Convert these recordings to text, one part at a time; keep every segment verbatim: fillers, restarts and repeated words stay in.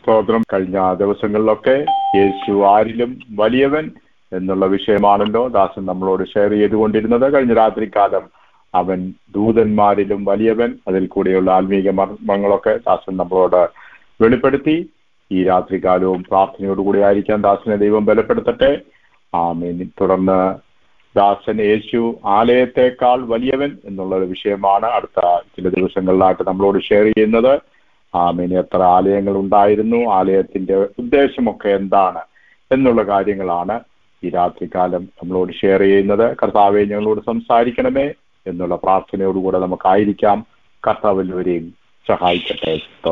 സ്തോത്രം. കഴിഞ്ഞ ദിവസങ്ങളിലൊക്കെ യേശു ആരിലും വലിയവൻ എന്നുള്ള വിഷയമാണല്ലോ ദാസൻ നമ്മളോട് ഷെയർ ചെയ്തുകൊണ്ടിരുന്നത്. കഴിഞ്ഞ രാത്രികാലം അവൻ ദൂതന്മാരിലും വലിയവൻ, അതിൽ കൂടെയുള്ള ആത്മീക മർമ്മങ്ങളൊക്കെ ദാസൻ നമ്മളോട് വെളിപ്പെടുത്തി. ഈ രാത്രികാലവും പ്രാർത്ഥനയോടുകൂടി ആയിരിക്കാൻ ദാസനെ ദൈവം ബലപ്പെടുത്തട്ടെ. ആമേൻ. തുടർന്ന് ദാസൻ യേശു ആലയത്തെക്കാൾ വലിയവൻ എന്നുള്ള ഒരു വിഷയമാണ് അടുത്ത ചില ദിവസങ്ങളിലായിട്ട് നമ്മളോട് ഷെയർ ചെയ്യുന്നത്. ആമേൻ. എത്ര ആലയങ്ങൾ ഉണ്ടായിരുന്നു, ആലയത്തിന്റെ ഉദ്ദേശമൊക്കെ എന്താണ് എന്നുള്ള കാര്യങ്ങളാണ് ഈ രാത്രികാലം നമ്മളോട് ഷെയർ ചെയ്യുന്നത്. കർത്താവെ, ഞങ്ങളോട് സംസാരിക്കണമേ എന്നുള്ള പ്രാർത്ഥനയോടുകൂടെ നമുക്കായിരിക്കാം. കർത്താവ് എല്ലാവരെയും സഹായിക്കട്ടെ.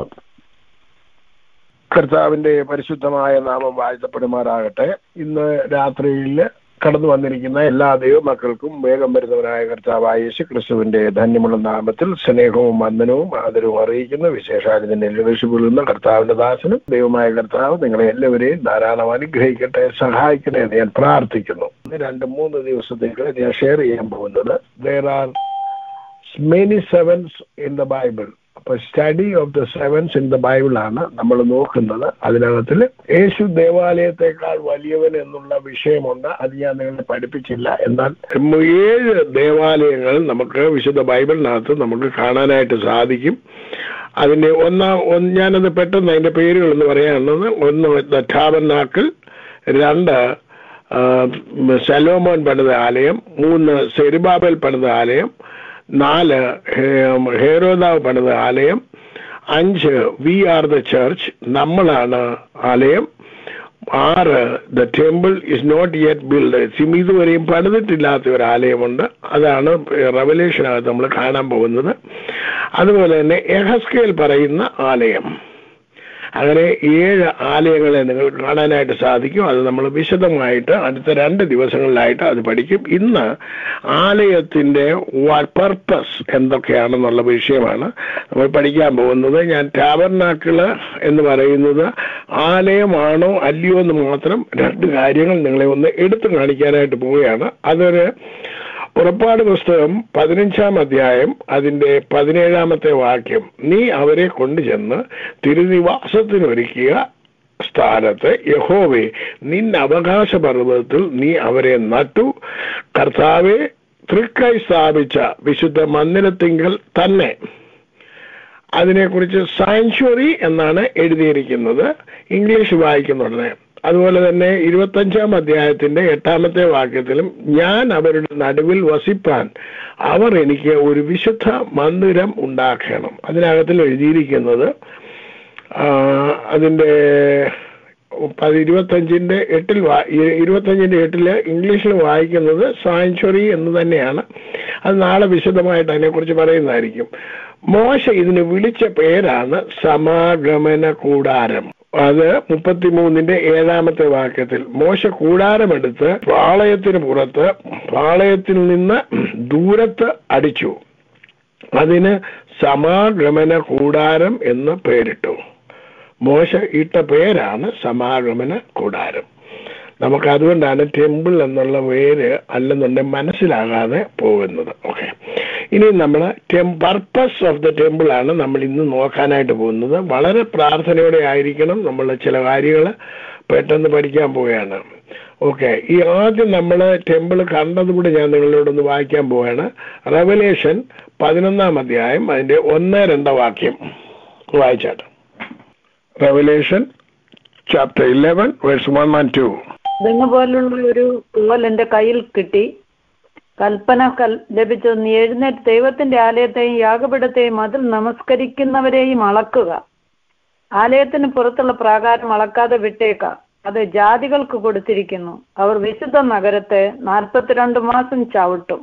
കർത്താവിന്റെ പരിശുദ്ധമായ നാമം വാഴ്ത്തപ്പെടുമാറാകട്ടെ. ഇന്ന് രാത്രിയിൽ കടന്നു വന്നിരിക്കുന്ന എല്ലാ ദൈവമക്കൾക്കും വേഗം വരുന്നവനായ കർത്താവായ യേശു ക്രിസ്തുവിന്റെ ധന്യമുള്ള നാമത്തിൽ സ്നേഹവും വന്ദനവും ആദരവും അറിയിക്കുന്നു. വിശേഷാലിന്റെ ലക്ഷ്യപ്പെടുന്ന കർത്താവിന്റെ ദാസനും ദൈവമായ കർത്താവ് നിങ്ങളെ എല്ലാവരെയും ധാരാളം അനുഗ്രഹിക്കട്ടെ, സഹായിക്കട്ടെ എന്ന് ഞാൻ പ്രാർത്ഥിക്കുന്നു. രണ്ട് മൂന്ന് ദിവസത്തേക്ക് ഞാൻ ഷെയർ ചെയ്യാൻ പോകുന്നത് there are many sevens in the Bible. അപ്പൊ study of the sevens in the Bible ആണ് നമ്മൾ നോക്കുന്നത്. അതിനകത്തിൽ യേശു ദേവാലയത്തെക്കാൾ വലിയവൻ എന്നുള്ള വിഷയമുണ്ട്. അത് ഞാൻ നിങ്ങളെ പഠിപ്പിച്ചില്ല. എന്നാൽ ഏഴ് ദേവാലയങ്ങൾ നമുക്ക് വിശുദ്ധ ബൈബിളിനകത്ത് നമുക്ക് കാണാനായിട്ട് സാധിക്കും. അതിന്റെ ഒന്നാം ഞാനത് പെട്ടെന്ന് അതിന്റെ പേരുകൾ എന്ന് പറയാനുള്ളത്, ഒന്ന് ദ ടാബർനാക്കിൾ, രണ്ട് ശലോമോൻ പണിത ആലയം, മൂന്ന് സെരുബാബേൽ പണിത ആലയം, നാല് ഹെരോദാവ് പണിത ആലയം, അഞ്ച് വി ആർ ദ ചർച്ച്, നമ്മളാണ് ആലയം, ആറ് the temple is not yet build, ഇതുവരെയും പണിതിട്ടില്ലാത്ത ഒരു ആലയമുണ്ട്. അതാണ് റെവലേഷനകത്ത് നമ്മൾ കാണാൻ പോകുന്നത്. അതുപോലെ തന്നെ എഹസ്കേൽ പറയുന്ന ആലയം. അങ്ങനെ ഏഴ് ആലയങ്ങളെ നിങ്ങൾക്ക് കാണാനായിട്ട് സാധിക്കും. അത് നമ്മൾ വിശദമായിട്ട് അടുത്ത രണ്ട് ദിവസങ്ങളിലായിട്ട് അത് പഠിക്കും. ഇന്ന് ആലയത്തിന്റെ പർപ്പസ് എന്തൊക്കെയാണെന്നുള്ള വിഷയമാണ് നമ്മൾ പഠിക്കാൻ പോകുന്നത്. ഞാൻ ടാബർനാക്കിള് എന്ന് പറയുന്നത് ആലയമാണോ അല്ലയോ എന്ന് മാത്രം രണ്ട് കാര്യങ്ങൾ നിങ്ങളെ ഒന്ന് എടുത്തു കാണിക്കാനായിട്ട് പോവുകയാണ്. അതൊരു പുറപ്പാട് പുസ്തകം പതിനഞ്ചാം അധ്യായം അതിന്റെ പതിനേഴാമത്തെ വാക്യം, നീ അവരെ കൊണ്ടുചെന്ന് തിരുനിവാസത്തിനൊരുക്കിയ സ്ഥാനത്ത് യഹോവേ നിന്റെ അവകാശ പർവ്വതത്തിൽ നീ അവരെ നട്ടു, കർത്താവെ തൃക്കൈ സ്ഥാപിച്ച വിശുദ്ധ മന്ദിരത്തിങ്കൽ തന്നെ. അതിനെക്കുറിച്ച് സാങ്ച്വറി എന്നാണ് എഴുതിയിരിക്കുന്നത് ഇംഗ്ലീഷ് വായിക്കുന്നുടനെ. അതുപോലെ തന്നെ ഇരുപത്തഞ്ചാം അധ്യായത്തിന്റെ എട്ടാമത്തെ വാക്യത്തിലും, ഞാൻ അവരുടെ നടുവിൽ വസിപ്പാൻ അവർ എനിക്ക് ഒരു വിശുദ്ധ മന്ദിരം ഉണ്ടാക്കണം. അതിനകത്തിൽ എഴുതിയിരിക്കുന്നത് അതിന്റെ ഇരുപത്തഞ്ചിന്റെ എട്ടിൽ ഇരുപത്തഞ്ചിന്റെ എട്ടില് ഇംഗ്ലീഷിൽ വായിക്കുന്നത് സാങ്ച്വറി എന്ന് തന്നെയാണ്. അത് നാളെ വിശദമായിട്ട് അതിനെക്കുറിച്ച് പറയുന്നതായിരിക്കും. മോശ ഇതിന് വിളിച്ച പേരാണ് സമാഗമന കൂടാരം. അത് മുപ്പത്തിമൂന്നിന്റെ ഏഴാമത്തെ വാക്യത്തിൽ, മോശ കൂടാരമെടുത്ത് പാളയത്തിന് പുറത്ത് പാളയത്തിൽ നിന്ന് ദൂരത്ത് അടിച്ചു, അതിന് സമാഗമന കൂടാരം എന്ന് പേരിട്ടു. മോശ ഇട്ട പേരാണ് സമാഗമന കൂടാരം. നമുക്ക് അതുകൊണ്ടാണ് ടെമ്പിൾ എന്നുള്ള പേര് അല്ലെന്നുണ്ടെങ്കിൽ മനസ്സിലാകാതെ പോകുന്നത്. ഓക്കെ, ഇനി നമ്മൾ പർപ്പസ് ഓഫ് ദ ടെമ്പിൾ ആണ് നമ്മൾ ഇന്ന് നോക്കാനായിട്ട് പോകുന്നത്. വളരെ പ്രാർത്ഥനയോടെ ആയിരിക്കണം. നമ്മൾ ചില കാര്യങ്ങൾ പെട്ടെന്ന് പഠിക്കാൻ പോവുകയാണ്. ഓക്കെ, ഈ ആദ്യം നമ്മൾ ടെമ്പിൾ കണ്ടതുകൂടെ ഞാൻ നിങ്ങളോടൊന്ന് വായിക്കാൻ പോവുകയാണ്. റെവലേഷൻ പതിനൊന്നാം അധ്യായം അതിന്റെ ഒന്ന് രണ്ട് വാക്യം വായിച്ചാട്ടെ. Revelation chapter eleven verse one and two. ഇതിനെ പോലുള്ള ഒരു കോൽ എന്റെ കയ്യിൽ കിട്ടി. കൽപ്പന ലഭിച്ചത്, നീ എഴുന്നേറ്റ് ദൈവത്തിന്റെ ആലയത്തെയും യാഗപീഠത്തെയും അതിൽ നമസ്കരിക്കുന്നവരെയും അളക്കുക. ആലയത്തിന് പുറത്തുള്ള പ്രാകാരം അളക്കാതെ വിട്ടേക്ക, അത് ജാതികൾക്ക് കൊടുത്തിരിക്കുന്നു. അവർ വിശുദ്ധ നഗരത്തെ നാൽപ്പത്തിരണ്ട് മാസം ചവിട്ടും.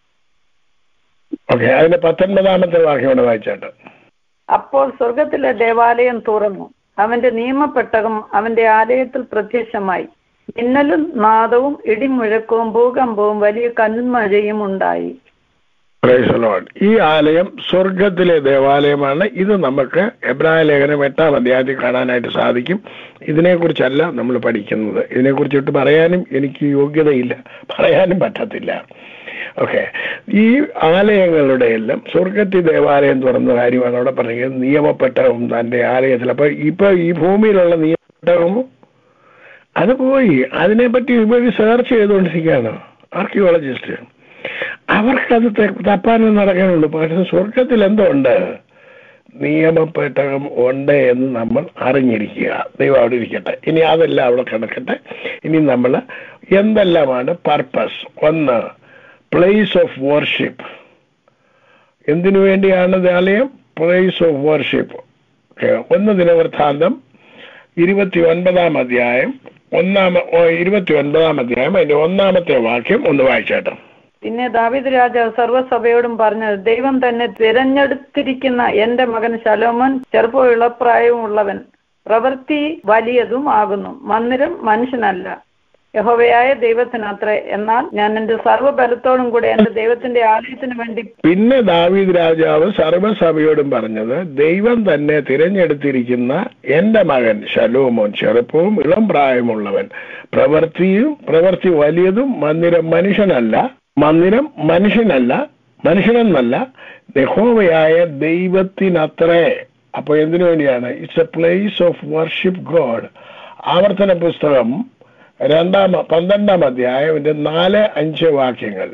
അതിന്റെ പത്തൊൻപതാമത്തെ വാക്യം വായിച്ചാട്ട്. അപ്പോൾ സ്വർഗത്തിലെ ദേവാലയം തുറന്നു, അവന്റെ നിയമപ്പെട്ടകം അവന്റെ ആലയത്തിൽ പ്രത്യക്ഷമായി. മിന്നലും നാദവും ഇടിമുഴക്കവും ഭൂകമ്പവും വലിയ കന്മഴയും ഉണ്ടായി. ഈ ആലയം സ്വർഗത്തിലെ ദേവാലയമാണ്. ഇത് നമുക്ക് എബ്രായ ലേഖനം എട്ടാം അധ്യായത്തിൽ കാണാനായിട്ട് സാധിക്കും. ഇതിനെക്കുറിച്ചല്ല നമ്മൾ പഠിക്കുന്നത്. ഇതിനെക്കുറിച്ചിട്ട് പറയാനും എനിക്ക് യോഗ്യതയില്ല, പറയാനും പറ്റത്തില്ല. ഓക്കെ. ഈ ആലയങ്ങളുടെ എല്ലാം സ്വർഗത്തിൽ ദേവാലയം തുറന്ന കാര്യമാണ് അവിടെ പറഞ്ഞത്. നിയമപ്പെട്ടവും തന്റെ ആലയത്തിൽ. അപ്പൊ ഇപ്പൊ ഈ ഭൂമിയിലുള്ള നിയമപ്പെട്ടവും അത് പോയി. അതിനെപ്പറ്റി ഇവർ സെർച്ച് ചെയ്തുകൊണ്ടിരിക്കുകയാണ് ആർക്കിയോളജിസ്റ്റ്. അവർക്കത് തപ്പാനും നടക്കാനുള്ളൂ. പക്ഷെ സ്വർഗത്തിൽ എന്തോ ഉണ്ട്, നിയമപ്പെട്ടകം ഉണ്ട് എന്ന് നമ്മൾ അറിഞ്ഞിരിക്കുക. ദൈവം അവിടെ ഇരിക്കട്ടെ. ഇനി അതെല്ലാം അവിടെ കിടക്കട്ടെ. ഇനി നമ്മൾ എന്തെല്ലാമാണ് പർപ്പസ്. ഒന്ന്, പ്ലേസ് ഓഫ് വർഷിപ്പ്. എന്തിനു വേണ്ടിയാണ് ആലയം? Place of worship. ഒന്ന് ദിനവൃത്താന്തം ഇരുപത്തി ഒൻപതാം അധ്യായം ഒന്നാമ ഇരുപത്തി ഒൻപതാം അധ്യായം അതിന്റെ ഒന്നാമത്തെ വാക്യം ഒന്ന് വായിച്ചേട്ടോ. പിന്നെ ദാവീദ് രാജാവ് സർവ്വസഭയോടും പറഞ്ഞത്, ദൈവം തന്നെ തിരഞ്ഞെടുത്തിരിക്കുന്ന എന്റെ മകൻ ശലോമോൻ ചെറുപ്പവും ഇളപ്രായവും ഉള്ളവൻ, പ്രവൃത്തി വലിയതും ആകുന്നു. മന്ദിരം മനുഷ്യനല്ല, യഹോവയായ ദൈവത്തിനത്രേ. എന്നാൽ ഞാൻ എന്റെ സർവ്വബലത്തോടും കൂടെ എന്റെ ദൈവത്തിന്റെ ആലയത്തിന് വേണ്ടി. പിന്നെ ദാവീദ് രാജാവ് സർവ്വസഭയോടും പറഞ്ഞത്, ദൈവം തന്നെ തിരഞ്ഞെടുത്തിരിക്കുന്ന എന്റെ മകൻ ശലോമോൻ ചെറുപ്പവും ഇളം പ്രായമുള്ളവൻ, പ്രവൃത്തിയും പ്രവൃത്തി വലിയതും, മന്ദിരം മനുഷ്യനല്ല മന്ദിരം മനുഷ്യനല്ല മനുഷ്യനെന്നല്ല യഹോവയായ ദൈവത്തിനത്രേ. അപ്പൊ എന്തിനു വേണ്ടിയാണ്? It's a place of worship God. ആവർത്തന പുസ്തകം രണ്ടാം പന്ത്രണ്ടാം അധ്യായം ഇതിന്റെ നാല് അഞ്ച് വാക്യങ്ങൾ.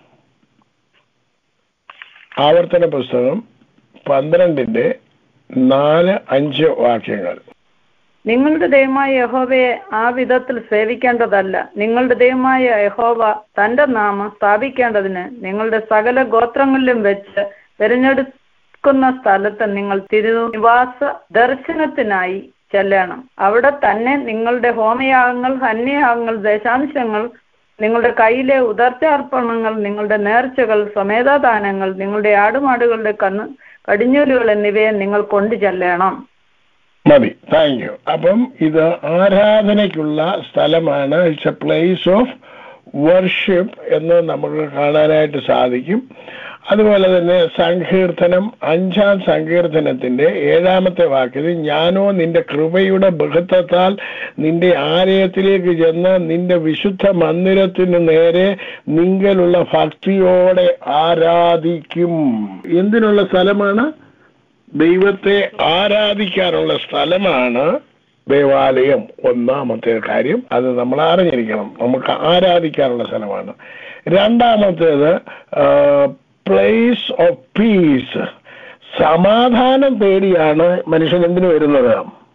ആവർത്തന പുസ്തകം പന്ത്രണ്ടിന്റെ നാല് അഞ്ച് വാക്യങ്ങൾ. നിങ്ങളുടെ ദൈവമായ യഹോവയെ ആ വിധത്തിൽ സേവിക്കേണ്ടതല്ല. നിങ്ങളുടെ ദൈവമായ യഹോവ തന്റെ നാമം സ്ഥാപിക്കേണ്ടതിന് നിങ്ങളുടെ സകല ഗോത്രങ്ങളിലും വെച്ച് തിരഞ്ഞെടുക്കുന്ന സ്ഥലത്ത് നിങ്ങൾ തിരുനിവാസ ദർശനത്തിനായി ചെല്ലണം. അവിടെ തന്നെ നിങ്ങളുടെ ഹോമയാഗങ്ങൾ, ഹന്യയാഗങ്ങൾ, ദശാംശങ്ങൾ, നിങ്ങളുടെ കയ്യിലെ ഉദർച്ചാർപ്പണങ്ങൾ, നിങ്ങളുടെ നേർച്ചകൾ, സ്വമേധാദാനങ്ങൾ, നിങ്ങളുടെ ആടുമാടുകളുടെ കന്ന് കടിഞ്ഞൂലുകൾ എന്നിവയെ നിങ്ങൾ കൊണ്ടു ചെല്ലണം. മതി, താങ്ക് യു. അപ്പം ഇത് ആരാധനയ്ക്കുള്ള സ്ഥലമാണ്. It's a place of worship എന്ന് നമുക്ക് കാണാനായിട്ട് സാധിക്കും. അതുപോലെ തന്നെ സങ്കീർത്തനം അഞ്ചാം സങ്കീർത്തനത്തിന്റെ ഏഴാമത്തെ വാക്യത്തിൽ, ഞാനോ നിന്റെ കൃപയുടെ ബഹുത്വത്താൽ നിന്റെ ആലയത്തിലേക്ക് ചെന്ന് നിന്റെ വിശുദ്ധ മന്ദിരത്തിന് നേരെ നിങ്കലുള്ള ഭക്തിയോടെ ആരാധിക്കും. എന്തിനുള്ള സ്ഥലമാണ്? ദൈവത്തെ ആരാധിക്കാനുള്ള സ്ഥലമാണ് ദേവാലയം. ഒന്നാമത്തെ കാര്യം അത് നമ്മൾ അറിഞ്ഞിരിക്കണം. നമുക്ക് ആരാധിക്കാനുള്ള സ്ഥലമാണ്. രണ്ടാമത്തേത് പ്ലേസ് ഓഫ് പീസ്. സമാധാനം തേടിയാണ് മനുഷ്യൻ എന്തിനു വരുന്നത്?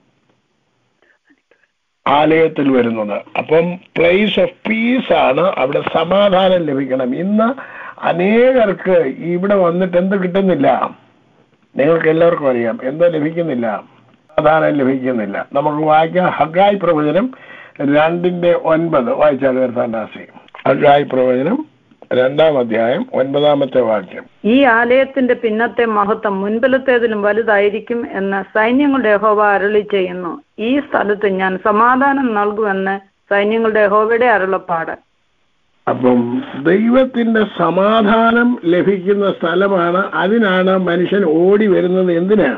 ആലയത്തിൽ വരുന്നത്. അപ്പം പ്ലേസ് ഓഫ് പീസ് ആണ്. അവിടെ സമാധാനം ലഭിക്കണം. ഇന്ന് അനേകർക്ക് ഇവിടെ വന്നിട്ട് എന്ത് കിട്ടുന്നില്ല? നിങ്ങൾക്ക് എല്ലാവർക്കും അറിയാം എന്താ ലഭിക്കുന്നില്ല? സമാധാനം ലഭിക്കുന്നില്ല. നമുക്ക് വായിക്കാം. ഹഗ്ഗായി പ്രവചനം രണ്ടിന്റെ ഒൻപത് വായിച്ചാൽ വരുത്താനാസി. ഹഗ്ഗായി പ്രവചനം രണ്ടാം അധ്യായം ഒൻപതാമത്തെ വാക്യം. ഈ ആലയത്തിന്റെ പിന്നത്തെ മഹത്വം മുൻപിലത്തേതിലും വലുതായിരിക്കും എന്ന് സൈന്യങ്ങളുടെ യഹോവ അരുളി ചെയ്യുന്നു. ഈ സ്ഥലത്ത് ഞാൻ സമാധാനം നൽകുമെന്ന് സൈന്യങ്ങളുടെ യഹോവയുടെ അരുളപ്പാട്. അപ്പം ദൈവത്തിന്റെ സമാധാനം ലഭിക്കുന്ന സ്ഥലമാണ്. അതിനാണ് മനുഷ്യൻ ഓടി വരുന്നത്. എന്തിനാ?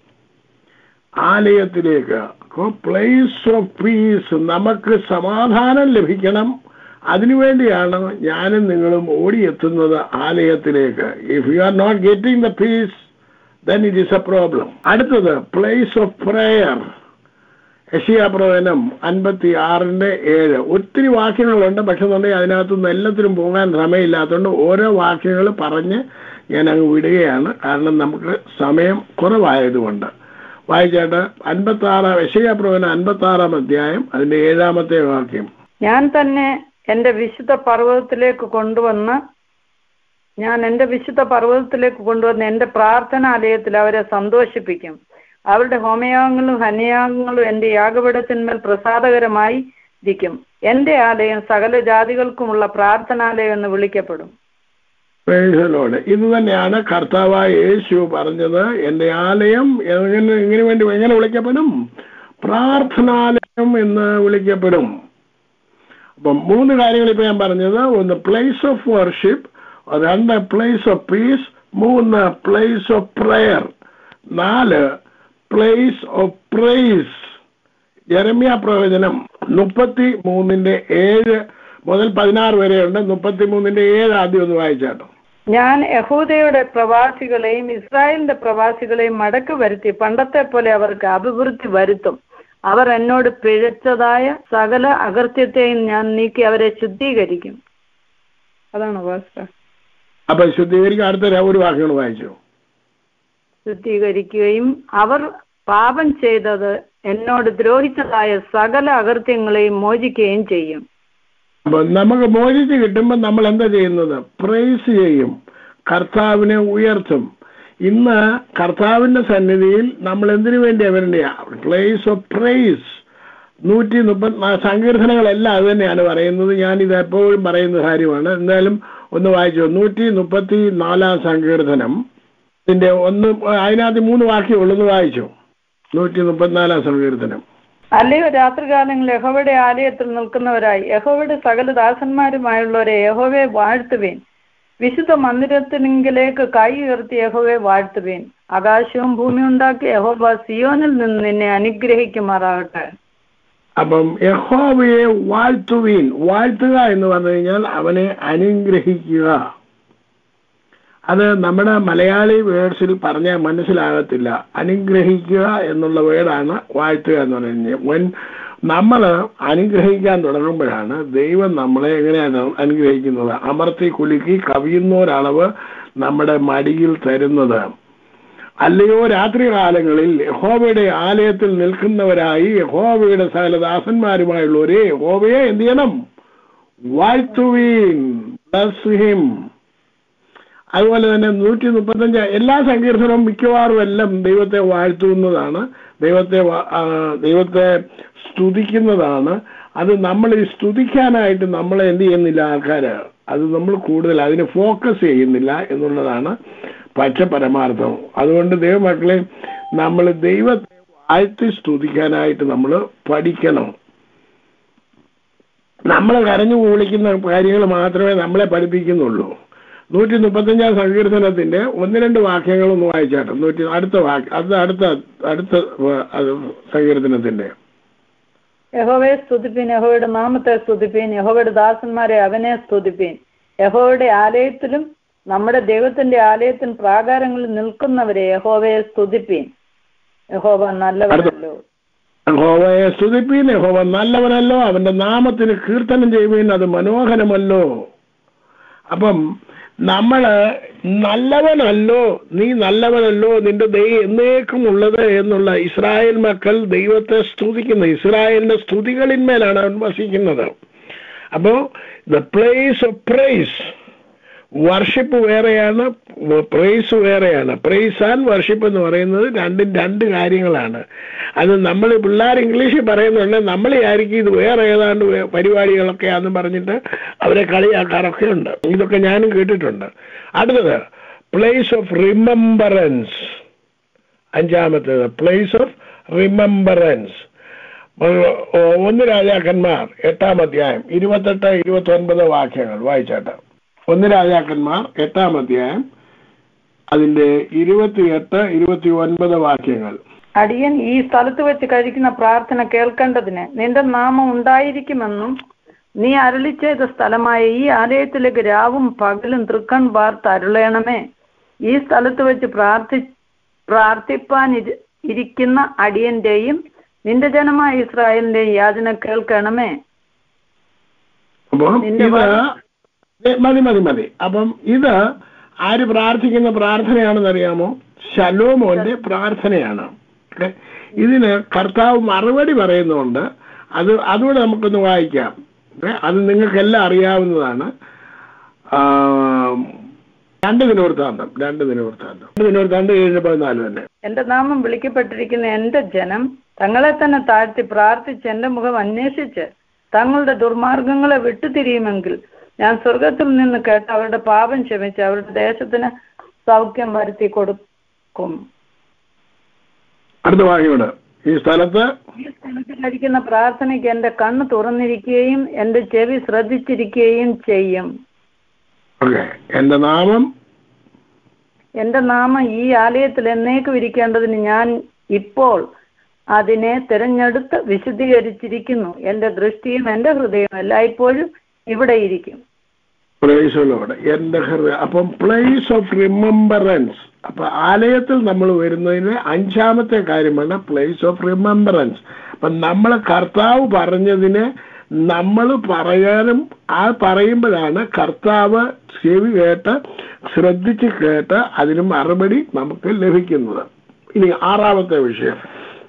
ആലയത്തിലേക്ക്. Place of peace. നമുക്ക് സമാധാനം ലഭിക്കണം. അതിനുവേണ്ടിയാണ് ഞാനും നിങ്ങളും ഓടിയെത്തുന്നത് ആലയത്തിലേക്ക്. If you are not getting the peace, then it is a problem. അടുത്തത് പ്ലേസ് ഓഫ് പ്രേയർ. യെശയ്യാ പ്രവചനം അൻപത്തി ആറിന്റെ ഏഴ്. ഒത്തിരി വാക്യങ്ങളുണ്ട്, പക്ഷെ എന്നുണ്ടെങ്കിൽ അതിനകത്തുനിന്ന് എല്ലാത്തിനും പോകാൻ സമയമില്ലാത്തതുകൊണ്ട് ഓരോ വാക്യങ്ങൾ പറഞ്ഞ് ഞാൻ അങ്ങ് വിടുകയാണ്. കാരണം നമുക്ക് സമയം കുറവായതുകൊണ്ട്. വായിച്ചാട്ട് അൻപത്തി ആറാം യെശയ്യാ പ്രവചനം അൻപത്തി ആറാം അധ്യായം അതിന്റെ ഏഴാമത്തെ വാക്യം. ഞാൻ തന്നെ എന്റെ വിശുദ്ധ പർവ്വതത്തിലേക്ക് കൊണ്ടുവന്ന് ഞാൻ എന്റെ വിശുദ്ധ പർവ്വതത്തിലേക്ക് കൊണ്ടുവന്ന് എന്റെ പ്രാർത്ഥനാലയത്തിൽ അവരെ സന്തോഷിപ്പിക്കും. അവരുടെ ഹോമയാഗങ്ങളും ഹന്യയാഗങ്ങളും എന്റെ യാഗപീഠത്തിന്മേൽ പ്രസാദകരമായി ഇരിക്കും. എന്റെ ആലയം സകല ജാതികൾക്കുമുള്ള പ്രാർത്ഥനാലയം എന്ന് വിളിക്കപ്പെടും. ഇത് തന്നെയാണ് കർത്താവായ യേശു പറഞ്ഞത്. എന്റെ ആലയം എങ്ങനെ എങ്ങനെ വേണ്ടി എങ്ങനെ വിളിക്കപ്പെടും? പ്രാർത്ഥനാലയം എന്ന് വിളിക്കപ്പെടും. അപ്പം മൂന്ന് കാര്യങ്ങൾ ഇപ്പൊ ഞാൻ പറഞ്ഞത്. ഒന്ന് പ്ലേസ് ഓഫ് വർഷിപ്പ്, രണ്ട് പ്ലേസ് ഓഫ് പീസ്, മൂന്ന് പ്ലേസ് ഓഫ് പ്രയർ, നാല് പ്ലേസ് ഓഫ് പ്രൈസ്. യെരമ്യാ പ്രവചനം മുപ്പത്തി മൂന്നിന്റെ ഏഴ് മുതൽ പതിനാറ് വരെയുണ്ട്. മുപ്പത്തിമൂന്നിന്റെ ഏഴ് ആദ്യം ഒന്ന് വായിച്ചാട്ടോ. ഞാൻ യഹൂദയുടെ പ്രവാസികളെയും ഇസ്രായേലിന്റെ പ്രവാസികളെയും മടക്കി വരുത്തി പണ്ടത്തെ പോലെ അവർക്ക് അഭിവൃദ്ധി വരുത്തും. അവർ എന്നോട് പിഴച്ചതായ സകല അകൃത്യത്തെയും ഞാൻ നീക്കി അവരെ ശുദ്ധീകരിക്കും. അതാണ് പാസ്റ്റർ. അപ്പൊ ശുദ്ധീകരിക്കുക അടുത്ത ഒരു വാക്കുകൾ വായിച്ചു. ശുദ്ധീകരിക്കുകയും അവർ പാപം ചെയ്തത് എന്നോട് ദ്രോഹിച്ചതായ സകല അകൃത്യങ്ങളെയും മോചിക്കുകയും ചെയ്യും. അപ്പൊ നമുക്ക് മോചിച്ച് കിട്ടുമ്പോൾ നമ്മൾ എന്താ ചെയ്യുന്നത്? പ്രൈസ് ചെയ്യും, കർത്താവിനെ ഉയർത്തും. ഇന്ന് കർത്താവിന്റെ സന്നിധിയിൽ നമ്മൾ എന്തിനു വേണ്ടിയാ വരണ്ടേ? Place of praise. നൂറ്റി മുപ്പത്തി സങ്കീർത്തനങ്ങളെല്ലാം അത് തന്നെയാണ് പറയുന്നത്. ഞാനിത് എപ്പോഴും പറയുന്ന കാര്യമാണ്. എന്തായാലും ഒന്ന് വായിച്ചു. നൂറ്റി മുപ്പത്തി നാലാം സങ്കീർത്തനം ഇതിന്റെ ഒന്ന്, അതിനകത്ത് മൂന്ന് വാക്യമുള്ളൂ. വായിച്ചു. നൂറ്റി മുപ്പത്തിനാലാം സങ്കീർത്തനം. അല്ലയോ രാത്രികാലങ്ങളിൽ യഹോവയുടെ ആലയത്തിൽ നിൽക്കുന്നവരായി യഹോവയുടെ സകല ദാസന്മാരുമായുള്ളവരെ യഹോവയെ വാഴ്ത്തുവേൻ. വിശുദ്ധ മന്ദിരത്തിനെങ്കിലേക്ക് കൈ ഉയർത്തി യഹോവയെ വാഴ്ത്തുവേൻ. ആകാശവും ഭൂമിയും ഉണ്ടാക്കി യഹോവ സിയോനിൽ നിന്ന് നിന്നെ അനുഗ്രഹിക്കുമാറാകട്ടെ. അപ്പം യഹോവയെ വാഴ്ത്തുവീൻ. വാഴ്ത്തുക എന്ന് പറഞ്ഞു കഴിഞ്ഞാൽ അവനെ അനുഗ്രഹിക്കുക. അത് നമ്മുടെ മലയാളി വേർഡ്സിൽ പറഞ്ഞാൽ മനസ്സിലാകത്തില്ല. അനുഗ്രഹിക്കുക എന്നുള്ള വേർഡാണ് വാഴ്ത്തുക എന്ന് പറയുന്നത്. വൻ നമ്മൾ അനുഗ്രഹിക്കാൻ തുടങ്ങുമ്പോഴാണ് ദൈവം നമ്മളെ എങ്ങനെയാണ് അനുഗ്രഹിക്കുന്നത്? അമർത്തി കുലുക്കി കവിയുന്നൊരളവ് നമ്മുടെ മടിയിൽ തരുന്നത്. അല്ലയോ രാത്രികാലങ്ങളിൽ യഹോവയുടെ ആലയത്തിൽ നിൽക്കുന്നവരായി യഹോവയുടെ സകല ദാസന്മാരുമായുള്ളവരെ യഹോവയെ എന്ത് ചെയ്യണം? വാഴ്ത്തുവീൻ. Bless him. അതുപോലെ തന്നെ നൂറ്റി മുപ്പത്തഞ്ച് എല്ലാ സങ്കീർത്തനവും മിക്കവാറും എല്ലാം ദൈവത്തെ വാഴ്ത്തുന്നതാണ്, ദൈവത്തെ ദൈവത്തെ സ്തുതിക്കുന്നതാണ്. അത് നമ്മൾ ഈ സ്തുതിക്കാനായിട്ട് നമ്മളെ എന്ത് ചെയ്യുന്നില്ല ആൾക്കാര്, അത് നമ്മൾ കൂടുതൽ അതിന് ഫോക്കസ് ചെയ്യുന്നില്ല എന്നുള്ളതാണ് പച്ച പരമാർത്ഥം. അതുകൊണ്ട് ദൈവമക്കളെ നമ്മൾ ദൈവത്തെ വാഴ്ത്തി സ്തുതിക്കാനായിട്ട് നമ്മൾ പഠിക്കണം. നമ്മൾ കരഞ്ഞു വിളിക്കുന്ന കാര്യങ്ങൾ മാത്രമേ നമ്മളെ പഠിപ്പിക്കുന്നുള്ളൂ. നൂറ്റി മുപ്പത്തഞ്ചാം സങ്കീർത്തനത്തിന്റെ ഒന്ന് രണ്ട് വാക്യങ്ങളൊന്ന് വായിച്ചാട്ടോ. നൂറ്റി അടുത്ത വാക്യം അത് അടുത്ത അടുത്ത സങ്കീർത്തനത്തിന്റെ. യഹോവയെ സ്തുതിപ്പീൻ, യഹോവയുടെ നാമത്തെ സ്തുതിപ്പീൻ, യഹോവയുടെ ദാസന്മാരെ അവനെ സ്തുതിപ്പീൻ. യഹോവയുടെ ആലയത്തിലും നമ്മുടെ ദൈവത്തിന്റെ ആലയത്തിന് പ്രാകാരങ്ങളിൽ നിൽക്കുന്നവരെ യഹോവയെ സ്തുതിപ്പീൻ. യഹോവ നല്ലവനല്ലോ. യഹോവയെ സ്തുതിപ്പീൻ, യഹോവ നല്ലവനല്ലോ. അവന്റെ നാമത്തിന് കീർത്തനം ചെയ്യുവീൻ, അത് മനോഹരമല്ലോ. അപ്പം നമ്മള് നല്ലവനല്ലോ, നീ നല്ലവനല്ലോ, നിന്റെ ദൈവം എന്നേക്കും ഉള്ളത് എന്നുള്ള ഇസ്രായേൽ മക്കൾ ദൈവത്തെ സ്തുതിക്കുന്നു. ഇസ്രായേലിന്റെ സ്തുതികളിന്മേലാണ് അവൻ വസിക്കുന്നത്. അപ്പോ the place of praise, worship വേറെയാണ്, പ്രൈസ് വേറെയാണ്. പ്രൈസ് ആൻഡ് വർഷിപ്പ് എന്ന് പറയുന്നത് രണ്ടും രണ്ട് കാര്യങ്ങളാണ്. അത് നമ്മൾ പിള്ളേർ ഇംഗ്ലീഷിൽ പറയുന്നുണ്ട്, നമ്മൾ ആയിരിക്കും ഇത് വേറെ ഏതാണ്ട് പരിപാടികളൊക്കെയാണെന്ന് പറഞ്ഞിട്ട് അവരെ കളിയാക്കാറൊക്കെ ഉണ്ട്. ഇതൊക്കെ ഞാനും കേട്ടിട്ടുണ്ട്. അടുത്തത് പ്ലേസ് ഓഫ് റിമെമ്പറൻസ്. അഞ്ചാമത്തേത് പ്ലേസ് ഓഫ് റിമെമ്പറൻസ്. ഒന്ന് രാജാക്കന്മാർ എട്ടാം അധ്യായം ഇരുപത്തെട്ട് ഇരുപത്തി ഒൻപത് വാക്യങ്ങൾ വായിച്ചാട്ടെ. ഒന്ന് രാജാക്കന്മാർ എട്ടാം അധ്യായം അതിന്റെ ഇരുപത്തിയെട്ട് ഇരുപത്തി ഒൻപത് വാക്യങ്ങൾ. അടിയൻ ഈ സ്ഥലത്ത് വെച്ച് കഴിക്കുന്ന പ്രാർത്ഥന കേൾക്കേണ്ടതിന് നിന്റെ നാമം ഉണ്ടായിരിക്കുമെന്നും നീ അരുളി ചെയ്ത സ്ഥലമായ ഈ ആലയത്തിലേക്ക് രാവും പകലും തൃക്കൺ പാർത്ത് അരുളയണമേ. ഈ സ്ഥലത്ത് വെച്ച് പ്രാർത്ഥി പ്രാർത്ഥിപ്പാൻ ഇരിക്കുന്ന അടിയന്റെയും നിന്റെ ജനമായ ഇസ്രായേലിന്റെയും യാചന കേൾക്കണമേ. മതി മതി മതി അപ്പം ഇത് ആര് പ്രാർത്ഥിക്കുന്ന പ്രാർത്ഥനയാണെന്ന് അറിയാമോ? ശലോമോന്റെ പ്രാർത്ഥനയാണ്. ഇതിന് കർത്താവ് മറുപടി പറയുന്നുണ്ട്. അത് അതുകൂടെ നമുക്കൊന്ന് വായിക്കാം. അത് നിങ്ങൾക്കെല്ലാം അറിയാവുന്നതാണ്. രണ്ട് ദിനവൃത്താന്തം രണ്ട് ദിനവൃത്താന്തം രണ്ട് ദിനവൃത്താന്തം ഏഴ് പതിനാല് തന്നെ. എന്റെ നാമം വിളിക്കപ്പെട്ടിരിക്കുന്ന എന്റെ ജനം തങ്ങളെ തന്നെ താഴ്ത്തി പ്രാർത്ഥിച്ച് എന്റെ മുഖം അന്വേഷിച്ച് തങ്ങളുടെ ദുർമാർഗങ്ങളെ വിട്ടുതിരിയുമെങ്കിൽ ഞാൻ സ്വർഗത്തിൽ നിന്ന് കേട്ട് അവരുടെ പാപം ക്ഷമിച്ച് അവരുടെ ദേശത്തിന് സൗഖ്യം വരുത്തി കൊടുക്കും. അടുത്ത വാക്യമുണ്ട്. ഈ സ്ഥലത്ത് ഈ സ്ഥലത്ത് കഴിക്കുന്ന പ്രാർത്ഥനയ്ക്ക് എന്റെ കണ്ണ് തുറന്നിരിക്കുകയും എന്റെ ചെവി ശ്രദ്ധിച്ചിരിക്കുകയും ചെയ്യും. എന്റെ നാമം എന്റെ നാമം ഈ ആലയത്തിൽ എന്നേക്കും ഇരിക്കേണ്ടതിന് ഞാൻ ഇപ്പോൾ അതിനെ തിരഞ്ഞെടുത്ത് വിശുദ്ധീകരിച്ചിരിക്കുന്നു. എന്റെ ദൃഷ്ടിയും എന്റെ ഹൃദയവും എല്ലായ്പ്പോഴും ഇവിടെ ഇരിക്കും. പ്രൈസലോട് എന്റെ ഹൃദയം. അപ്പം പ്ലേസ് ഓഫ് റിമെമ്പറൻസ്. അപ്പൊ ആലയത്തിൽ നമ്മൾ വരുന്നതിന് അഞ്ചാമത്തെ കാര്യമാണ് പ്ലേസ് ഓഫ് റിമെമ്പറൻസ്. അപ്പൊ നമ്മൾ കർത്താവ് പറഞ്ഞതിന് നമ്മൾ പറയാനും ആ പറയുമ്പോഴാണ് കർത്താവ് ചെവി കേട്ട് ശ്രദ്ധിച്ച് കേട്ട് അതിന് മറുപടി നമുക്ക് ലഭിക്കുന്നത്. ഇനി ആറാമത്തെ വിഷയം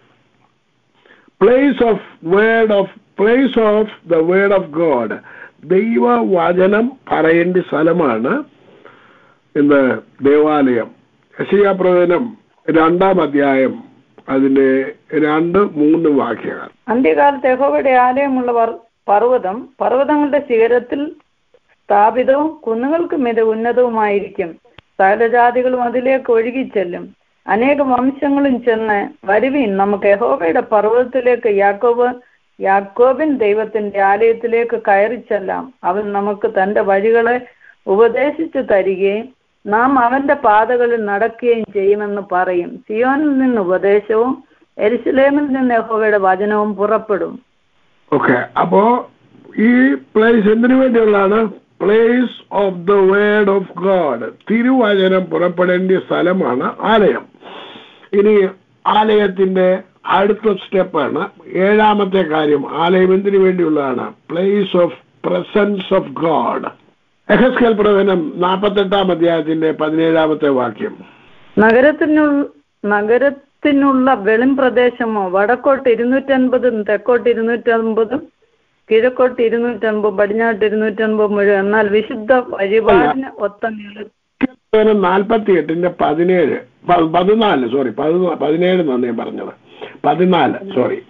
place of word of place of the word of God. ദൈവവചനം പറയേണ്ട സ്ഥലമാണ് ഇന്ന് ദേവാലയം. യെശയ്യാ പ്രവചനം രണ്ടാം അധ്യായം അതിന്റെ രണ്ട് മൂന്ന് വാക്യങ്ങൾ. അന്ത്യകാലത്ത് യഹോവയുടെ ആലയമുള്ള പർവ്വതം പർവ്വതങ്ങളുടെ ശിഖരത്തിൽ സ്ഥാപിതവും കുന്നുകൾക്ക് മീതെ ഉന്നതവുമായിരിക്കും. സകലജാതികളും അതിലേക്ക് ഒഴുകിച്ചെല്ലും. അനേക വംശങ്ങളും ചെന്ന് വരുവീൻ, നമുക്ക് യഹോവയുടെ പർവ്വതത്തിലേക്ക് യാക്കോബ് യാക്കോബിൻ ദൈവത്തിന്റെ ആലയത്തിലേക്ക് കയറിച്ചെല്ലാം. അവൻ നമുക്ക് തന്റെ വഴികളെ ഉപദേശിച്ചു തരികയും നാം അവന്റെ പാതകളിൽ നടക്കുകയും ചെയ്യുമെന്ന് പറയും. സിയോനിൽ നിന്ന് ഉപദേശവും യെരൂശലേമിൽ നിന്ന് യഹോവയുടെ വചനവും പുറപ്പെടും. ഓക്കെ, അപ്പോ ഈ പ്ലേസ് എന്തിനു വേണ്ടിയുള്ളതാണ്? Place of the word of God. തിരുവചനം പുറപ്പെടേണ്ട സ്ഥലമാണ് ആലയം. ഇനി ആലയത്തിന്റെ അടുത്ത സ്റ്റെപ്പാണ് ഏഴാമത്തെ കാര്യം. ആലയം എന്തിനു വേണ്ടിയുള്ളതാണ്? Place of presence of God. എഹെസ്കേൽ പ്രവചനം നാൽപ്പത്തെട്ടാം അധ്യായത്തിന്റെ പതിനേഴാമത്തെ വാക്യം. നഗരത്തിനുള്ള നഗരത്തിനുള്ള വെളിം പ്രദേശമോ വടക്കോട്ട് ഇരുന്നൂറ്റൻപതും തെക്കോട്ട് ഇരുന്നൂറ്റൻപതും കിഴക്കോട്ട് ഇരുന്നൂറ്റൻപതും പടിഞ്ഞാട്ട് ഇരുന്നൂറ്റൻപതും മുഴുവൻ. എന്നാൽ വിശുദ്ധ വഴിപാടിന് ഒത്ത നാൽപ്പത്തി എട്ടിന്റെ പതിനേഴ് പതിനാല് സോറി പതിനേഴ് നന്ദി പറഞ്ഞത് പതിനാല് സോറി.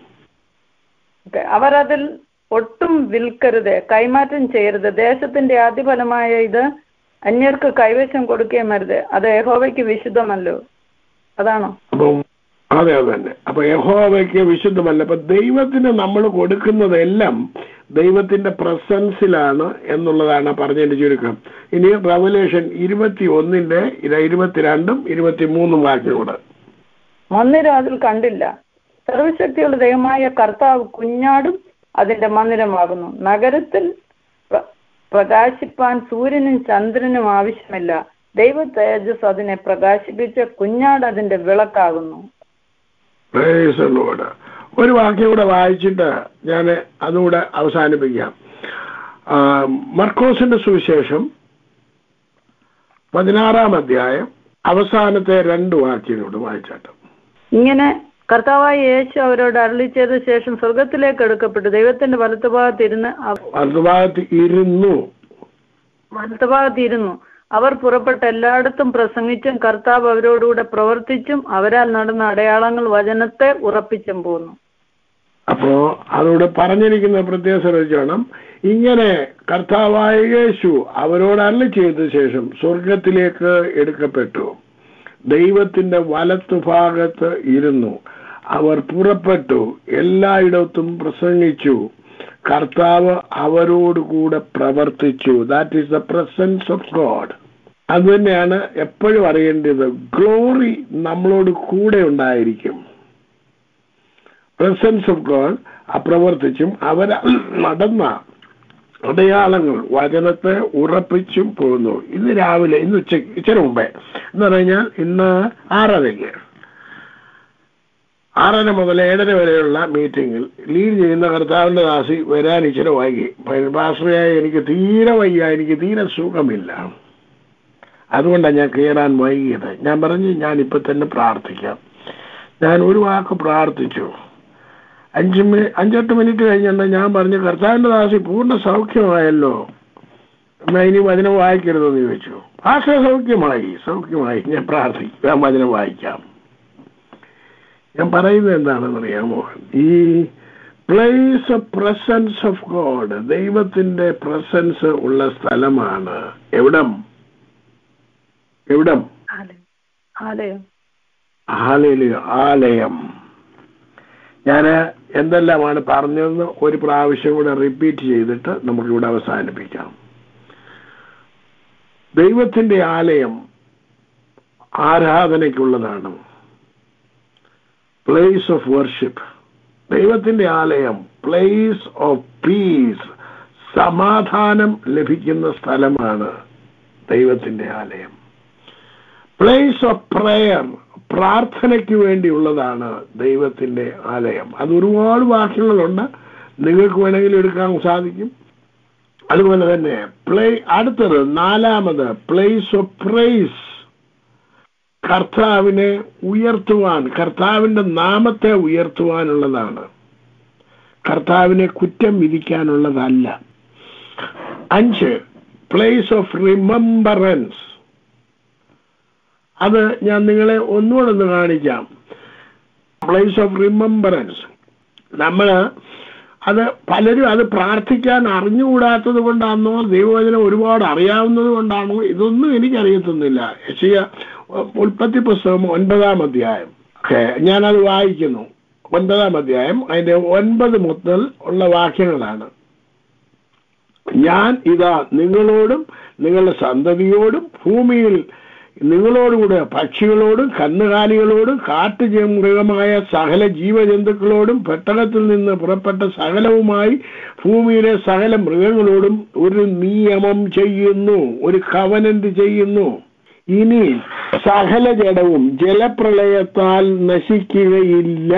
അവരതിൽ ഒട്ടും വിൽക്കരുത്, കൈമാറ്റം ചെയ്യരുത്. ദേശത്തിന്റെ ആദ്യഫലമായ ഇത് അന്യർക്ക് കൈവശം കൊടുക്കുകയും അരുത്. അത് യഹോവയ്ക്ക് വിശുദ്ധമല്ലോ. അതാണോ? അതെ അത് തന്നെ. അപ്പൊ യഹോവയ്ക്ക് വിശുദ്ധമല്ല. അപ്പൊ ദൈവത്തിന് നമ്മൾ കൊടുക്കുന്നതെല്ലാം ദൈവത്തിന്റെ പ്രസൻസിലാണ് എന്നുള്ളതാണ് പറഞ്ഞതിന്റെ ചുരുക്കം. ഇനി റെവലേഷൻ ഇരുപത്തി ഒന്നിന്റെ ഇരുപത്തിരണ്ടും ഇരുപത്തിമൂന്നും വാക്യങ്ങളോട്. മന്ദിരം അതിൽ കണ്ടില്ല. സർവശക്തിയുള്ള ദൈവമായ കർത്താവ് കുഞ്ഞാടും അതിന്റെ മന്ദിരമാകുന്നു. നഗരത്തിൽ പ്രകാശിപ്പാൻ സൂര്യനും ചന്ദ്രനും ആവശ്യമില്ല. ദൈവ തേജസ് അതിനെ പ്രകാശിപ്പിച്ച് കുഞ്ഞാട് അതിന്റെ വിളക്കാകുന്നു. ഒരു വാക്യം കൂടെ വായിച്ചിട്ട് ഞാൻ അതുകൂടെ അവസാനിപ്പിക്കാം. മർക്കോസിന്റെ സുവിശേഷം പതിനാറാം അധ്യായം അവസാനത്തെ രണ്ട് വാക്യങ്ങളോട് വായിച്ചാട്ട്. ഇങ്ങനെ കർത്താവായ യേശു അവരോട് അരുളി ചെയ്ത ശേഷം സ്വർഗത്തിലേക്ക് എടുക്കപ്പെട്ടു ദൈവത്തിന്റെ വലത്തുഭാഗത്ത് ഇരുന്ന് വലത്തുഭാഗത്ത് ഇരുന്നു വലത്തുഭാഗത്ത് ഇരുന്നു അവർ പുറപ്പെട്ട എല്ലായിടത്തും പ്രസംഗിച്ചും കർത്താവ് അവരോടുകൂടെ പ്രവർത്തിച്ചും അവരാൽ നടന്ന അടയാളങ്ങൾ വചനത്തെ ഉറപ്പിച്ചും പോന്നു. അപ്പോ അതോടെ പറഞ്ഞിരിക്കുന്ന പ്രത്യേകം ശ്രദ്ധിച്ചോണം. ഇങ്ങനെ കർത്താവായ യേശു അവരോട് അരുളി ചെയ്ത ശേഷം സ്വർഗത്തിലേക്ക് എടുക്കപ്പെട്ടു ദൈവത്തിന്റെ വലത്തുഭാഗത്ത് ഇരുന്നു അവർ പുറപ്പെട്ടു എല്ലായിടത്തും പ്രസംഗിച്ചു കർത്താവ് അവരോടുകൂടെ പ്രവർത്തിച്ചു. That is the presence of God. അത് തന്നെയാണ് എപ്പോഴും അറിയേണ്ടത്. ഗ്ലോറി നമ്മളോട് കൂടെ ഉണ്ടായിരിക്കും. പ്രസൻസ് ഓഫ് ഗോഡ് പ്രവർത്തിച്ചും അവർ നടന്ന അടയാളങ്ങൾ വചനത്തെ ഉറപ്പിച്ചും പോകുന്നു. ഇന്ന് രാവിലെ ഇന്ന് ഉച്ചയ്ക്ക് ഇച്ചിരി മുമ്പേ എന്ന് പറഞ്ഞാൽ ഇന്ന് ആറരയ്ക്ക് ആറര മുതൽ ഏഴര വരെയുള്ള മീറ്റിംഗിൽ ലീഡ് ചെയ്യുന്ന കർത്താവിന്റെ ദാസി വരാൻ ഇച്ചിരി വൈകി. പാസ്റ്ററായി എനിക്ക് തീരെ വയ്യ, എനിക്ക് തീരെ സുഖമില്ല, അതുകൊണ്ടാണ് ഞാൻ കയറാൻ വൈകിയത്. ഞാൻ പറഞ്ഞു ഞാൻ ഇപ്പൊ തന്നെ പ്രാർത്ഥിക്കാം. ഞാൻ ഒരു വാക്ക് പ്രാർത്ഥിച്ചു. അഞ്ച് മിനി അഞ്ചെട്ട് മിനിറ്റ് കഴിഞ്ഞിട്ട് ഞാൻ പറഞ്ഞു കർത്താവിന്റെ ദാസി പൂർണ്ണ സൗഖ്യമായല്ലോ, ഇനി വചനം വായിക്കരുതെന്ന് ചോദിച്ചു. ആശ സൗഖ്യമായി സൗഖ്യമായി ഞാൻ പ്രാർത്ഥിക്കും, ഞാൻ വചനം വായിക്കാം. ഞാൻ പറയുന്നത് എന്താണെന്ന് അറിയാമോ? ഈ place of presence of God, ദൈവത്തിന്റെ പ്രസൻസ് ഉള്ള സ്ഥലമാണ് എവിടം എവിടം ആലയം. ഞാൻ എന്തെല്ലാമാണ് പറഞ്ഞതെന്ന് ഒരു പ്രാവശ്യം കൂടെ റിപ്പീറ്റ് ചെയ്തിട്ട് നമുക്കിവിടെ അവസാനിപ്പിക്കാം. ദൈവത്തിന്റെ ആലയം ആരാധനയ്ക്കുള്ളതാണ്. Place of worship. ദൈവത്തിന്റെ ആലയം പ്ലേസ് ഓഫ് പീസ്, സമാധാനം ലഭിക്കുന്ന സ്ഥലമാണ് ദൈവത്തിന്റെ ആലയം. പ്ലേസ് ഓഫ് പ്രേയർ, പ്രാർത്ഥനയ്ക്ക് വേണ്ടിയുള്ളതാണ് ദൈവത്തിന്റെ ആലയം. അത് ഒരുപാട് വാക്യങ്ങളുണ്ട്, നിങ്ങൾക്ക് വേണമെങ്കിൽ എടുക്കാൻ സാധിക്കും. അതുപോലെ തന്നെ പ്ലേ അടുത്തത് നാലാമത് പ്ലേസ് ഓഫ് പ്രൈസ്, കർത്താവിനെ ഉയർത്തുവാൻ, കർത്താവിന്റെ നാമത്തെ ഉയർത്തുവാനുള്ളതാണ്, കർത്താവിനെ കുറ്റം വിധിക്കാനുള്ളതല്ല. അഞ്ച് പ്ലേസ് ഓഫ് റിമംബറൻസ്, അത് ഞാൻ നിങ്ങളെ ഒന്നുകൂടെ ഒന്ന് കാണിക്കാം. പ്ലേസ് ഓഫ് റിമംബറൻസ്, നമ്മള് അത് പലരും അത് പ്രാർത്ഥിക്കാൻ അറിഞ്ഞുകൂടാത്തത് കൊണ്ടാണോ, ദൈവവചനം ഒരുപാട് അറിയാവുന്നത് കൊണ്ടാണോ, ഇതൊന്നും എനിക്കറിയത്തൊന്നുമില്ല. യെശയ്യാ ഉൽപ്പത്തി പുസ്തകം ഒൻപതാം അധ്യായം, ഓക്കെ, ഞാനത് വായിക്കുന്നു. ഒൻപതാം അധ്യായം അതിന്റെ ഒൻപത് മുതൽ ഉള്ള വാക്യങ്ങളാണ്. ഞാൻ ഇതാ നിങ്ങളോടും നിങ്ങളുടെ സന്തതിയോടും ഭൂമിയിൽ നിങ്ങളോടുകൂടെ പക്ഷികളോടും കന്നുകാലികളോടും കാട്ടുമൃഗമായ സകല ജീവജന്തുക്കളോടും പെട്ടകത്തിൽ നിന്ന് പുറപ്പെട്ട സകലവുമായി ഭൂമിയിലെ സകല മൃഗങ്ങളോടും ഒരു നിയമം ചെയ്യുന്നു, ഒരു കവനന്റ് ചെയ്യുന്നു. ഇനി സകല ജഡവും ജലപ്രളയത്താൽ നശിക്കുകയില്ല,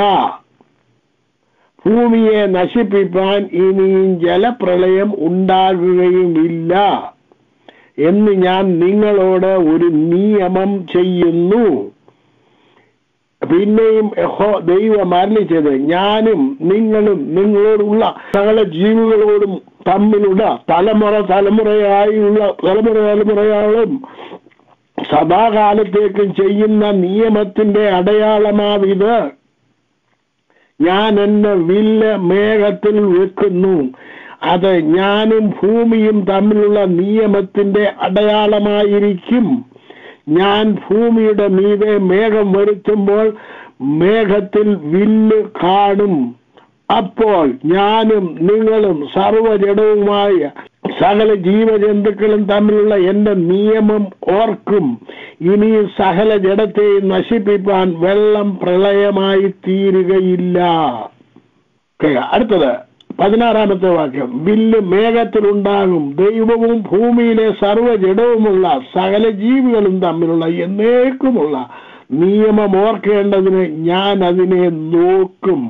ഭൂമിയെ നശിപ്പിക്കാൻ ഇനിയും ജലപ്രളയം ഉണ്ടാകുകയുമില്ല എന്ന് ഞാൻ നിങ്ങളോട് ഒരു നിയമം ചെയ്യുന്നു. പിന്നെയും യഹോ ദൈവം അരുളിച്ചത്, ഞാനും നിങ്ങളും നിങ്ങളോടുള്ള സകല ജീവികളോടും തമ്മിലുള്ള തലമുറ തലമുറയായുള്ള തലമുറ തലമുറയാളും സദാകാലത്തേക്കും ചെയ്യുന്ന നിയമത്തിന്റെ അടയാളമാവിത്. ഞാൻ എന്നെ വില്ല് മേഘത്തിൽ വെക്കുന്നു, അത് ഞാനും ഭൂമിയും തമ്മിലുള്ള നിയമത്തിന്റെ അടയാളമായിരിക്കും. ഞാൻ ഭൂമിയുടെ മീതെ മേഘം വരുത്തുമ്പോൾ മേഘത്തിൽ വില്ല് കാണും. അപ്പോൾ ഞാനും നിങ്ങളും സർവ്വജഡവുമായ സകല ജീവജന്തുക്കളും തമ്മിലുള്ള എന്റെ നിയമം ഓർക്കും. ഇനി സകല ജഡത്തെയും നശിപ്പിക്കാൻ വെള്ളം പ്രളയമായി തീരുകയില്ല. അടുത്തത് പതിനാറാമത്തെ വാക്യം, വില്ല് മേഘത്തിലുണ്ടാകും, ദൈവവും ഭൂമിയിലെ സർവ്വജഡവുമുള്ള സകല ജീവികളും തമ്മിലുള്ള എന്നേക്കുമുള്ള നിയമം ഓർക്കേണ്ടതിന് ഞാൻ അതിനെ നോക്കും.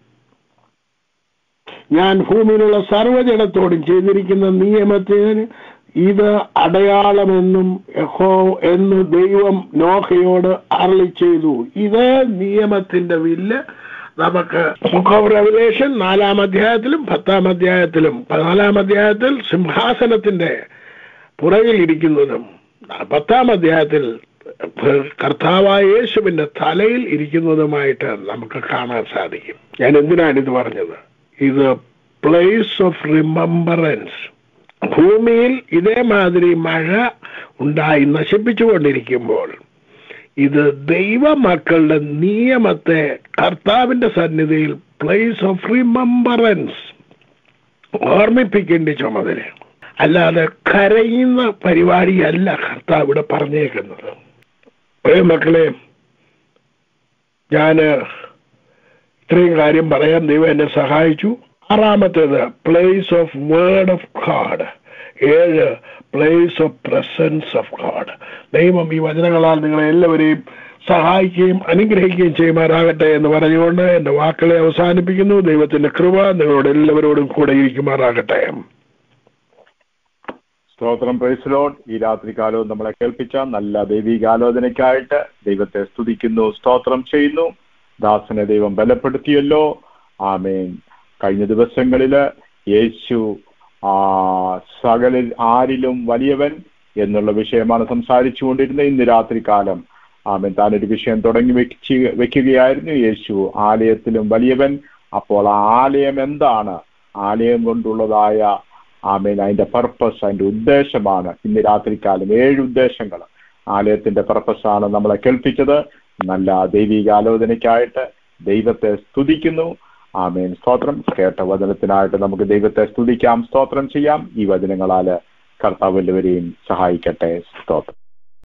ഞാൻ ഭൂമിയിലുള്ള സർവ്വജഡത്തോടും ചെയ്തിരിക്കുന്ന നിയമത്തിന് ഇത് അടയാളമെന്നും യഹോ എന്ന് ദൈവം നോഹയോട് അരുളി ചെയ്തു. ഇതേ നിയമത്തിന്റെ വില്ല് നമുക്ക് ബുക്ക് ഓഫ് റെവലേഷൻ നാലാം അധ്യായത്തിലും പത്താം അധ്യായത്തിലും, നാലാം അധ്യായത്തിൽ സിംഹാസനത്തിന്റെ പുറകിൽ ഇരിക്കുന്നതും പത്താം അധ്യായത്തിൽ കർത്താവായ യേശുവിന്റെ തലയിൽ ഇരിക്കുന്നതുമായിട്ട് നമുക്ക് കാണാൻ സാധിക്കും. ഞാൻ എന്തിനാണ് ഇത് പറഞ്ഞത്? ഇത് പ്ലേസ് ഓഫ് റിമംബറൻസ്. ഭൂമിയിൽ ഇതേമാതിരി മഴ ഉണ്ടായി നശിപ്പിച്ചുകൊണ്ടിരിക്കുമ്പോൾ ഇത് ദൈവമക്കളുടെ നിയമത്തെ കർത്താവിന്റെ സന്നിധിയിൽ പ്ലേസ് ഓഫ് റിമംബറൻസ് ഓർമ്മിപ്പിക്കേണ്ട ചുമതല, അല്ലാതെ കരയുന്ന പരിപാടിയല്ല കർത്താവ് ഇവിടെ പറഞ്ഞേക്കുന്നത്. മക്കളെ, ഞാന് ഇത്രയും കാര്യം പറയാൻ ദൈവം എന്നെ സഹായിച്ചു. ആറാമത്തേത് place of word of God. ഏഴ് place of presence of God. ദൈവം ഈ വചനങ്ങളാൽ നിങ്ങളെ എല്ലാവരെയും സഹായിക്കുകയും അനുഗ്രഹിക്കുകയും ചെയ്യുമാറാകട്ടെ എന്ന് പറഞ്ഞുകൊണ്ട് എന്റെ വാക്കുകളെ അവസാനിപ്പിക്കുന്നു. ദൈവത്തിന്റെ കൃപ നിങ്ങളോട് എല്ലാവരോടും കൂടെ ഇരിക്കുമാറാകട്ടെ. സ്തോത്രം. Praise Lord. ഈ രാത്രികാലവും നമ്മളെ കേൾപ്പിച്ച നല്ല ദൈവികാലോചനയ്ക്കായിട്ട് ദൈവത്തെ സ്തുതിക്കുന്നു, സ്തോത്രം ചെയ്യുന്നു. ദാസനെ ദൈവം ബലപ്പെടുത്തിയല്ലോ. ആമേൻ. കഴിഞ്ഞ ദിവസങ്ങളില് യേശു ആ സകല ആരിലും വലിയവൻ എന്നുള്ള വിഷയമാണ് സംസാരിച്ചു കൊണ്ടിരുന്നത്. ഇന്ന് രാത്രികാലം ആമേൻ താനൊരു വിഷയം തുടങ്ങി വെച്ച് വെക്കുകയായിരുന്നു, യേശു ആലയത്തിലും വലിയവൻ. അപ്പോൾ ആ ആലയം എന്താണ്? ആലയം കൊണ്ടുള്ളതായ ആമേൻ അതിന്റെ പർപ്പസ്, അതിന്റെ ഉദ്ദേശമാണ് ഇന്ന് രാത്രികാലം ഏഴ് ഉദ്ദേശങ്ങൾ ആലയത്തിന്റെ പർപ്പസാണ് നമ്മളെ കേൾപ്പിച്ചത്. നല്ല ദൈവികാലോചനയ്ക്കായിട്ട് ദൈവത്തെ സ്തുതിക്കുന്നു. ആമേൻ. സ്തോത്രം. കേട്ട വചനത്തിനായിട്ട് നമുക്ക് ദൈവത്തെ സ്തുതിക്കാം, സ്തോത്രം ചെയ്യാം. ഈ വചനങ്ങളാല് കർത്താവ് എല്ലാവരെയും സഹായിക്കട്ടെ. സ്തോത്രം.